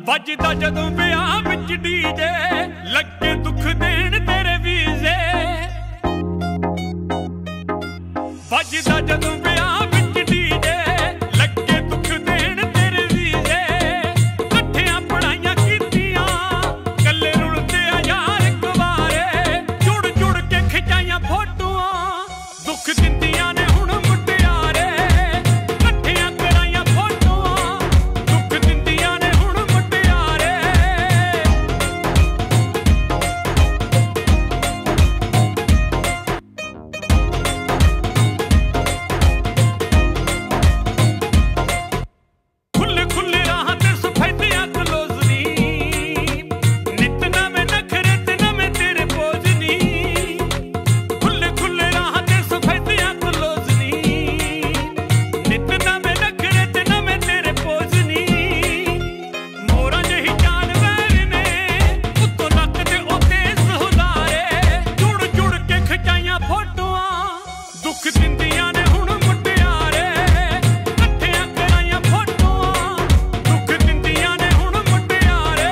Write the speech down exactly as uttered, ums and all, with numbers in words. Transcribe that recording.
ਵੱਜਦਾ ਜਦੋਂ ਵਿਆਹ ਵਿੱਚ ਡੀਜੇ, ਲੱਗੇ ਦੁੱਖ ਦੇਣ ਤੇਰੇ ਵੀਜ਼ੇ। ਵੱਜਦਾ ਜਦੋਂ ਵਿਆਹ ਵਿੱਚ ਡੀਜੇ, ਲੱਗੇ ਦੁੱਖ ਦੇਣ ਤੇਰੇ ਵੀਜ਼ੇ। ਇਕੱਠਿਆਂ ਪੜ੍ਹਾਈਆਂ ਕੀਤੀਆਂ, ਕੱਲੇ ਰੁਲਦੇ ਆ ਯਾਰ ਕੁਵਾਰੇ। ਜੁੜ ਜੁੜ ਕੇ ਖਿਚਾਈਆਂ ਫੋਟੋਆਂ, ਦੁੱਖ ਦਿੰਦੀਆਂ ਨੇ ਹੁਣ ਮੁਟਿਆਰੇ। ਇਕੱਠਿਆਂ ਕਰਾਈਆਂ ਫੋਟੋਆਂ, ਦੁੱਖ ਦਿੰਦੀਆਂ ਨੇ ਹੁਣ ਮੁਟਿਆਰੇ। ਖੁੱਲੇ ਖੁੱਲੇ ਰਾਹਾਂ ਤੇ ਸਫੈਦਿਆਂ ਕਲੋਜ਼ ਨੀ, ਨਿੱਤ ਨਵੇਂ ਨਖਰੇ ਤੇ ਨਵੇਂ ਤੇਰੇ ਪੋਜ਼ ਨੀ। ਖੁੱਲੇ ਖੁੱਲੇ ਰਾਹਾਂ ਤੇ ਸਫੈਦਿਆਂ ਕਲੋਜ਼ ਨੀ, ਨਿੱਤ ਨਵੇਂ ਨਖਰੇ ਤੇ ਨਵੇਂ ਤੇਰੇ ਪੋਜ਼ ਨੀ। ਮੋਰਾਂ ਜਿਹੀ ਜਾਨਵਰ ਨੇ, ਉੱਤੋਂ ਨੱਕ ਤੇ ਉਹ ਤੇਜ਼ ਹੁਲਾਰੇ। ਜੁੜ ਜੁੜ ਕੇ ਖਿਚਾਈਆਂ ਫੋਟੋਆਂ, ਦੁੱਖ ਦਿੰਦੀਆਂ ਨੇ ਹੁਣ ਮੁਟਿਆਰੇ। ਇਕੱਠਿਆਂ ਕਰਾਈਆਂ ਫੋਟੋਆਂ, ਦੁੱਖ ਦਿੰਦੀਆਂ ਨੇ ਹੁਣ ਮੁਟਿਆਰੇ।